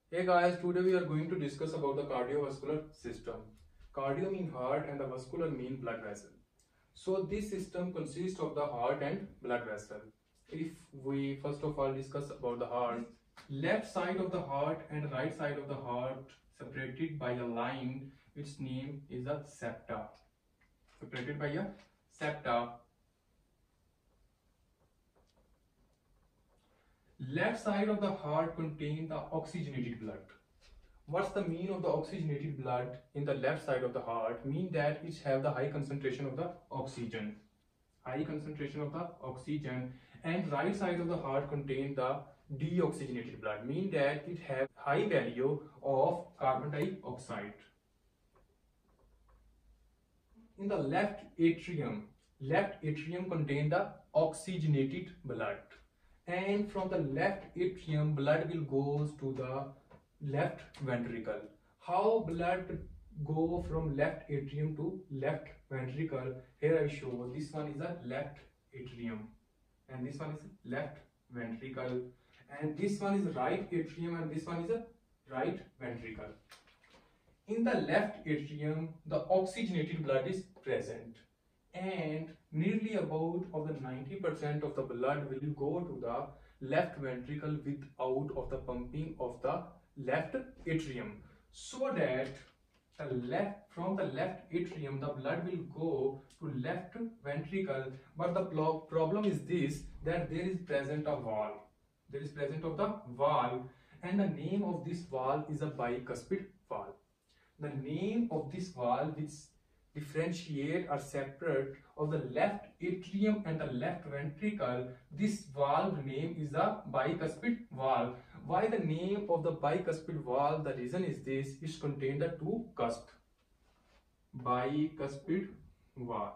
Hey guys, today we are going to discuss about the cardiovascular system. Cardio mean heart and the vascular mean blood vessel. So this system consists of the heart and blood vessel. If we first of all discuss about the heart, left side of the heart and right side of the heart separated by a line, its name is a septa. Separated by a septa. Left side of the heart contain the oxygenated blood. What's the mean of the oxygenated blood in the left side of the heart? Mean that it have the high concentration of the oxygen. High concentration of the oxygen. And right side of the heart contain the deoxygenated blood. Mean that it have high value of carbon dioxide. In the left atrium contain the oxygenated blood. And from the left atrium, blood will goes to the left ventricle. How blood go from left atrium to left ventricle? Here I show. This one is a left atrium, and this one is left ventricle, and this one is right atrium, and this one is a right ventricle. In the left atrium, the oxygenated blood is present, and nearly about of the 90% of the blood will go to the left ventricle without of the pumping of the left atrium, so that from the left atrium the blood will go to left ventricle. But the problem is this, that there is present a valve. There is present of the valve, and the name of this valve is a bicuspid valve. The name of this valve which differentiate or separate of the left atrium and the left ventricle, this valve name is a bicuspid valve. Why the name of the bicuspid valve? The reason is this, it contains the two cusps. Bicuspid valve.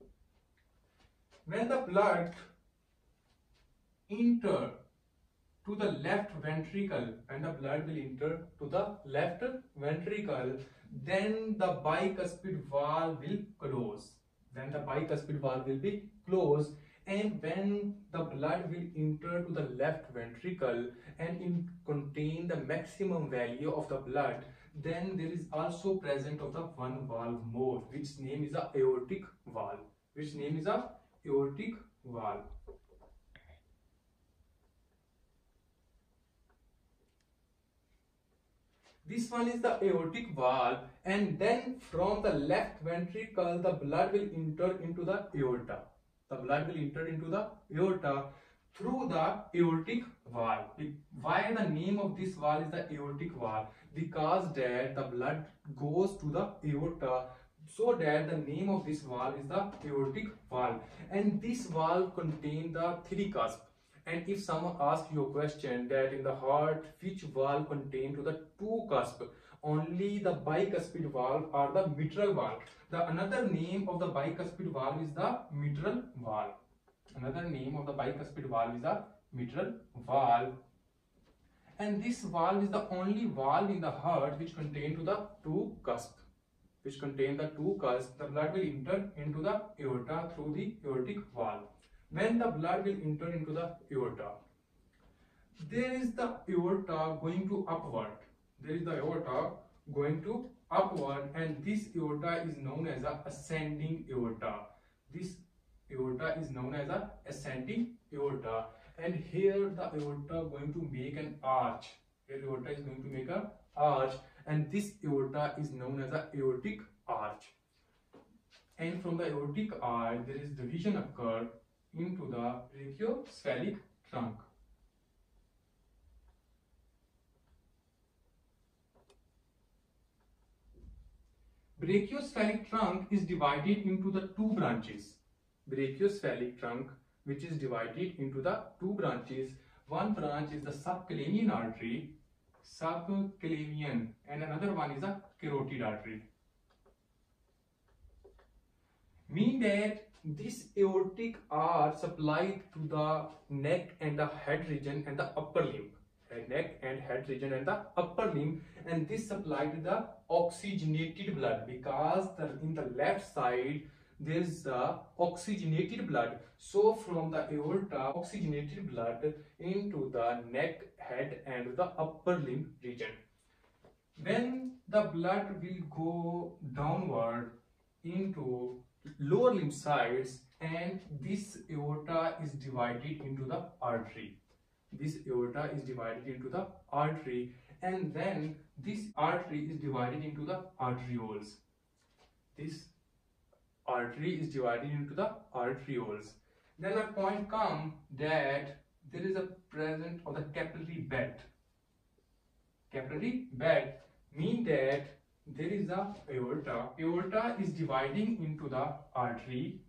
When the blood enter to the left ventricle, and the blood will enter to the left ventricle, then the bicuspid valve will close. Then the bicuspid valve will be closed, and when the blood will enter to the left ventricle and contain the maximum value of the blood, then there is also present of the one valve more, which name is a aortic valve. Which name is a aortic valve. This one is the aortic valve, and then from the left ventricle the blood will enter into the aorta. The blood will enter into the aorta through the aortic valve. Why the name of this valve is the aortic valve? Because that the blood goes to the aorta, so that the name of this valve is the aortic valve. And this valve contains the three cusps. And if someone asks you a question that in the heart which valve contain to the two cusp, only the bicuspid valve or the mitral valve. The another name of the bicuspid valve is the mitral valve. Another name of the bicuspid valve is the mitral valve. And this valve is the only valve in the heart which contain to the two cusp. Which contain the two cusp. The blood will enter into the aorta through the aortic valve. When the blood will enter into the aorta, there is the aorta going to upward. There is the aorta going to upward, and this aorta is known as a ascending aorta. This aorta is known as a ascending aorta, and here the aorta going to make an arch. Here aorta is going to make an arch, and this aorta is known as a aortic arch. And from the aortic arch, there is division occur into the brachiocephalic trunk. Brachiocephalic trunk is divided into the two branches. Brachiocephalic trunk, which is divided into the two branches. One branch is the subclavian artery, subclavian, and another one is a carotid artery. Mean that this aortic arch supplied to the neck and the head region and the upper limb. Neck and head region and the upper limb, and this supplied to the oxygenated blood, because in the left side there is the oxygenated blood. So from the aorta, oxygenated blood into the neck, head and the upper limb region. When the blood will go downward into lower limb sides, and this aorta is divided into the artery. This aorta is divided into the artery, and then this artery is divided into the arterioles. This artery is divided into the arterioles. Then a point comes that there is a presence of the capillary bed. Capillary bed mean that there is a aorta. Aorta is dividing into the artery,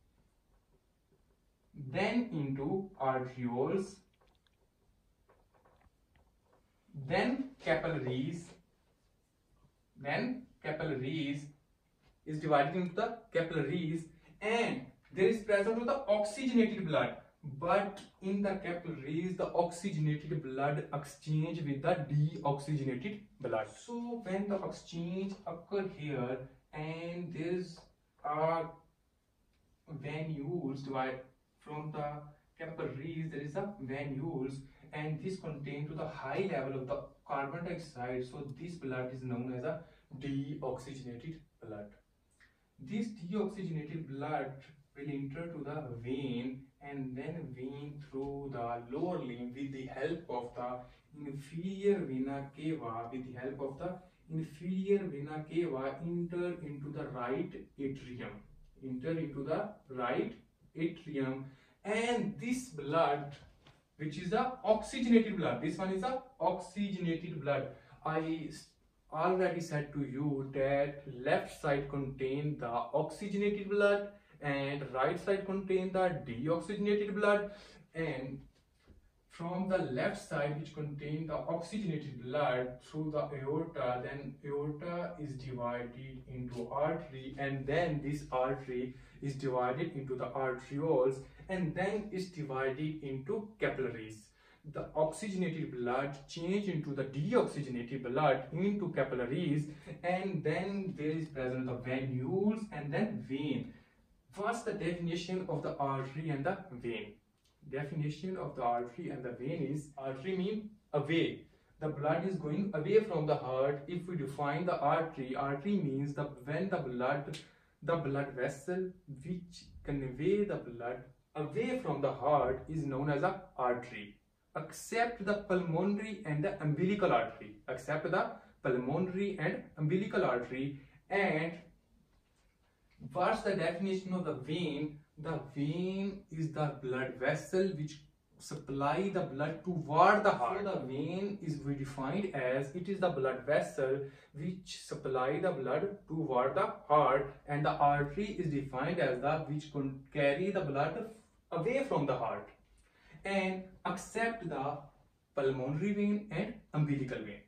then into arterioles, then capillaries is divided into the capillaries, and there is presence of the oxygenated blood. But in the capillaries, the oxygenated blood exchange with the deoxygenated blood. So when the exchange occur here, and there's venules divide from the capillaries, there is a venules, and this contain to the high level of the carbon dioxide. So this blood is known as a deoxygenated blood. This deoxygenated blood will enter to the vein, and then vein through the lower limb with the help of the inferior vena cava. With the help of the inferior vena cava, enter into the right atrium. Enter into the right atrium, and this blood, which is the oxygenated blood, this one is the oxygenated blood. I already said to you that left side contain the oxygenated blood and right side contain the deoxygenated blood, and from the left side, which contain the oxygenated blood through the aorta, then aorta is divided into artery, and then this artery is divided into the arterioles, and then is divided into capillaries. The oxygenated blood change into the deoxygenated blood into capillaries, and then there is present the venules and then vein. What's the definition of the artery and the vein? Definition of the artery and the vein is, artery mean away. The blood is going away from the heart. If we define the artery, artery means when the blood vessel which convey the blood away from the heart is known as a artery. Except the pulmonary and the umbilical artery. Except the pulmonary and umbilical artery. And what's the definition of the vein? The vein is the blood vessel which supply the blood toward the heart. So the vein is defined as, it is the blood vessel which supply the blood toward the heart, and the artery is defined as the which carry the blood away from the heart, and except the pulmonary vein and umbilical vein.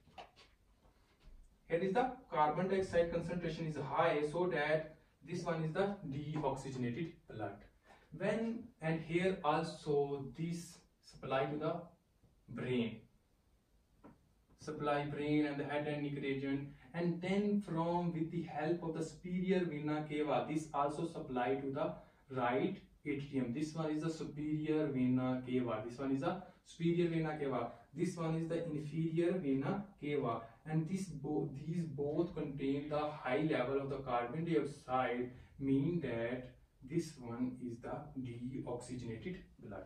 Here is the carbon dioxide concentration is high, so that this one is the deoxygenated blood. And here also this supply to the brain. Supply brain and the head and neck region, and then with the help of the superior vena cava, this also supply to the right atrium. This one is the superior vena cava. This one is the superior vena cava. This one is the inferior vena cava, and these both contain the high level of the carbon dioxide, mean that this one is the deoxygenated blood.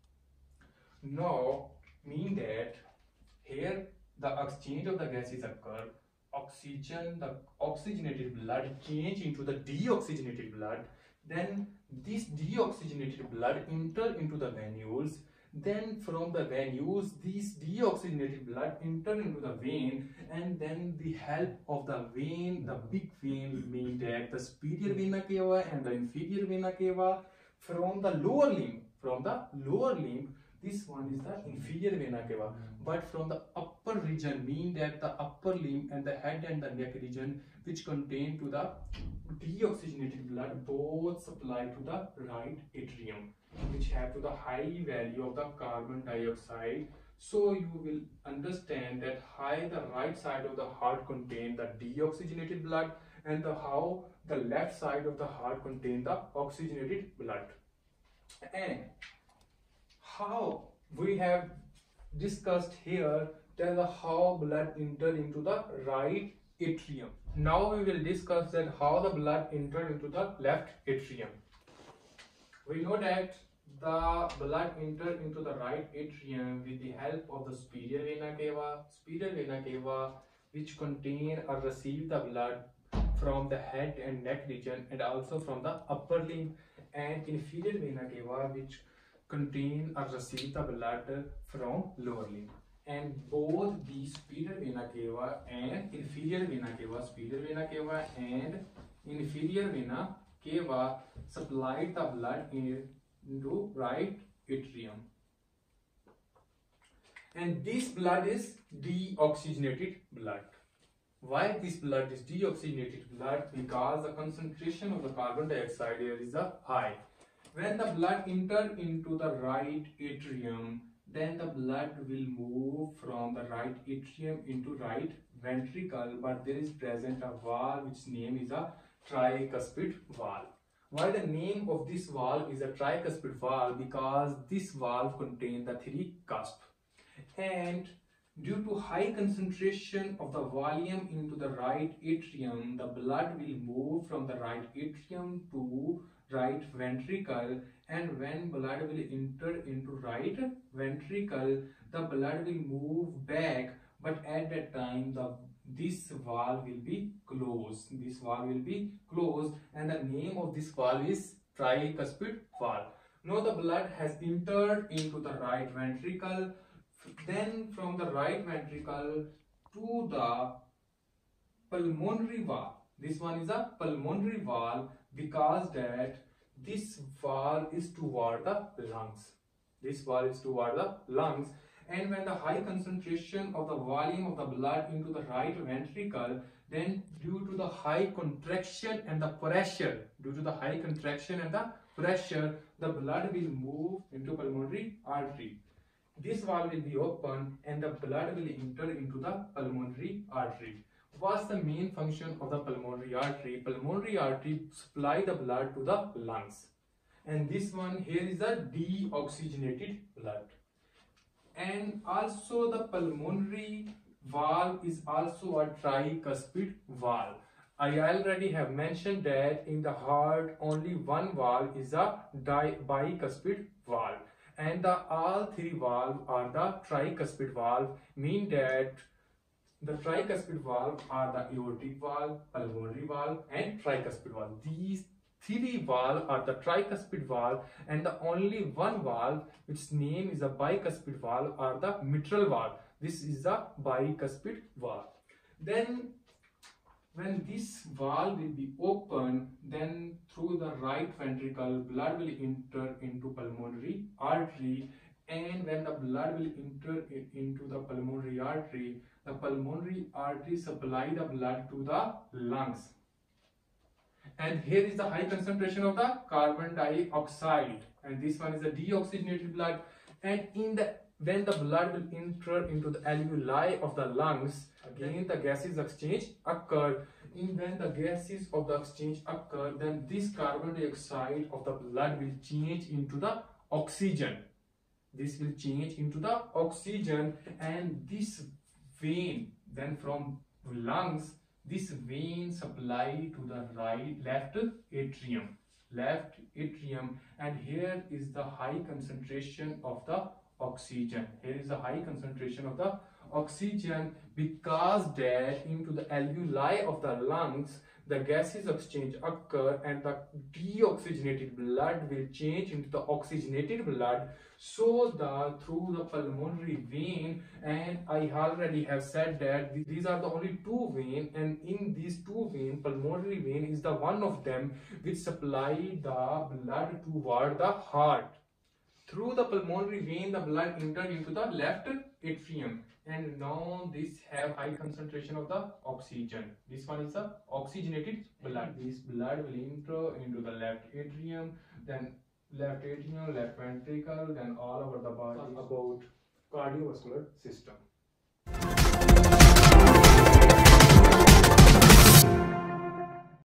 Now, mean that here the exchange of the gases occur. The oxygenated blood change into the deoxygenated blood. Then this deoxygenated blood enter into the venules. Then from the venules, this deoxygenated blood enter into the vein, and then the help of the vein, the big vein, mean that the superior vena cava and the inferior vena cava, from the lower limb, this one is the inferior vena cava, but from the upper region, mean that the upper limb and the head and the neck region, which contain to the deoxygenated blood, both supply to the right atrium, which have to the high value of the carbon dioxide. So you will understand that the right side of the heart contain the deoxygenated blood, and how the left side of the heart contains the oxygenated blood. And how we have discussed here that how blood enter into the right atrium. Now we will discuss that how the blood enter into the left atrium. We know that the blood enter into the right atrium with the help of the superior vena cava, which contain or receive the blood from the head and neck region and also from the upper limb, and inferior vena cava, which contain or receive the blood from lower limb. And both the superior vena cava and inferior vena cava, supplied the blood into right atrium. And this blood is deoxygenated blood. Why this blood is deoxygenated blood? Because the concentration of the carbon dioxide here is high. When the blood enters into the right atrium, then the blood will move from the right atrium into right ventricle, but there is present a valve which name is a tricuspid valve. Why the name of this valve is a tricuspid valve? Because this valve contains the three cusps, and due to high concentration of the volume into the right atrium, the blood will move from the right atrium to right ventricle, and when blood will enter into right ventricle, the blood will move back, but at that time this valve will be closed. This valve will be closed, and the name of this valve is tricuspid valve. Now the blood has entered into the right ventricle. Then from the right ventricle to the pulmonary valve. This one is a pulmonary valve because that this valve is toward the lungs. This valve is toward the lungs. And when the high concentration of the volume of the blood into the right ventricle, then due to the high contraction and the pressure, the blood will move into pulmonary artery. This valve will be open and the blood will enter into the pulmonary artery. What's the main function of the pulmonary artery? Pulmonary artery supply the blood to the lungs. And this one here is the deoxygenated blood. And also the pulmonary valve is also a tricuspid valve. I already have mentioned that in the heart only one valve is a bicuspid valve. And all three valves are the tricuspid valve, mean that the tricuspid valve are the aortic valve, pulmonary valve and tricuspid valve. These three valves are the tricuspid valve, and the only one valve which name is a bicuspid valve are the mitral valve. This is the bicuspid valve. Then when this valve will be open, then through the right ventricle blood will enter into pulmonary artery, and when the blood will enter into the pulmonary artery supply the blood to the lungs. And here is the high concentration of the carbon dioxide, and this one is the deoxygenated blood. And when the blood will enter into the alveoli of the lungs, again the gases exchange occur. When the gases of the exchange occur, then this carbon dioxide of the blood will change into the oxygen. This will change into the oxygen, and this vein, then from lungs, this vein supply to the left atrium, and here is the high concentration of the oxygen. Here is the high concentration of the oxygen, because that into the alveoli of the lungs the gases exchange occur and the deoxygenated blood will change into the oxygenated blood. So through the pulmonary vein, and I already have said that these are the only two veins, and in these two veins, pulmonary vein is the one of them which supply the blood toward the heart. Through the pulmonary vein, the blood enters into the left atrium, and now this have high concentration of the oxygen. This one is the oxygenated blood. This blood will enter into the left atrium, then left ventricle, then all over the body. About cardiovascular system.